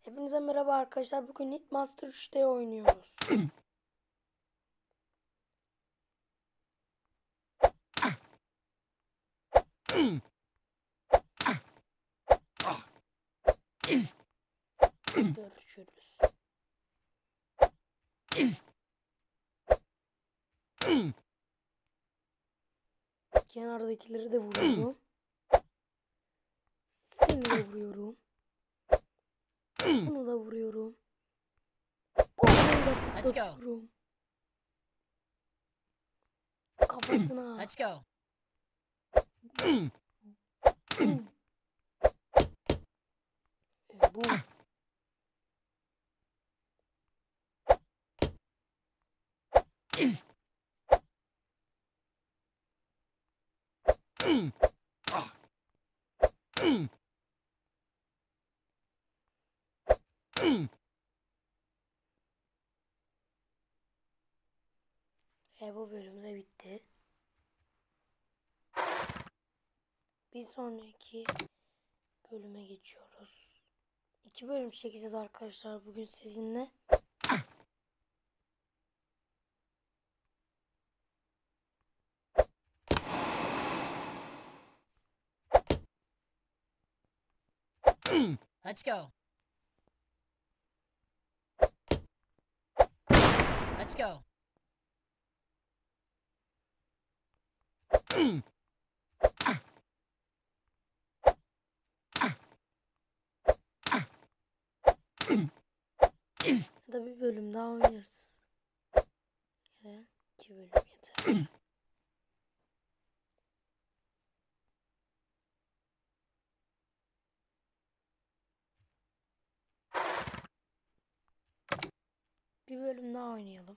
Hepinize merhaba arkadaşlar. Bugün Master 3'te oynuyoruz. Görüşürüz. Kenardakileri de vuruyorum. Seni de vuruyorum. Bunu da vuruyorum. Bombayı da patlatıyorum. Kafasına. Let's go. Bu. Bu bölüm de bitti. Bir sonraki bölüme geçiyoruz. 2 bölüm çekeceğiz arkadaşlar bugün sizinle. Let's go. Let's go. Ya da bir bölüm daha oynarız. Ya da 2 bölüm yeter. Bir bölüm daha oynayalım.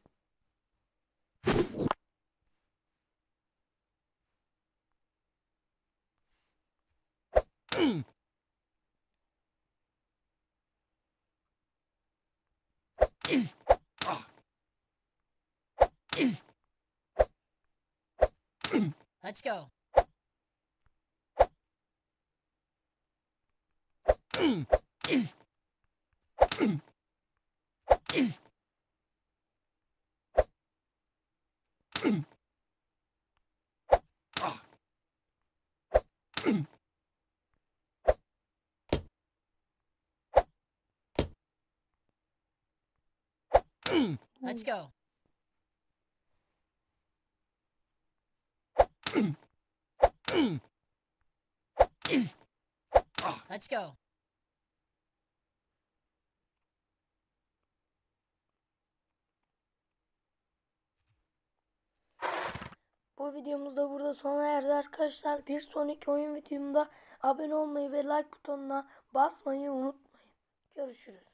Let's go. Let's go. Let's go. Bu videomuz da burada sona erdi arkadaşlar. Bir sonraki oyun videomda abone olmayı ve like butonuna basmayı unutmayın. Görüşürüz.